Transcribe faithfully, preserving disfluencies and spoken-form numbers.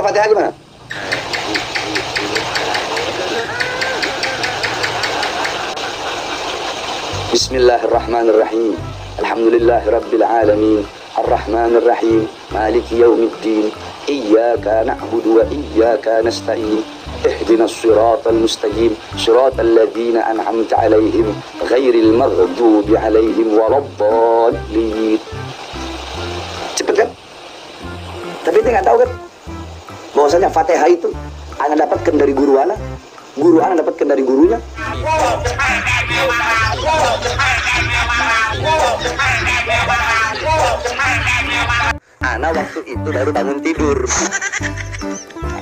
Fatihah gimana? Bismillahirrahmanirrahim. Alhamdulillahirabbil alamin. Arrahmanir rahim. Maliki yaumiddin. Iyyaka na'budu wa iyyaka nasta'in. Ihdinas siratal mustaqim. Siratal ladzina an'amta 'alaihim ghairil maghdubi 'alaihim waladdallin. Cepet kan? Tapi dia nggak tahu kan bahwasanya Fatihah itu ana dapatkan dari guru ana, guru ana dapatkan dari gurunya. Ana waktu itu baru bangun tidur.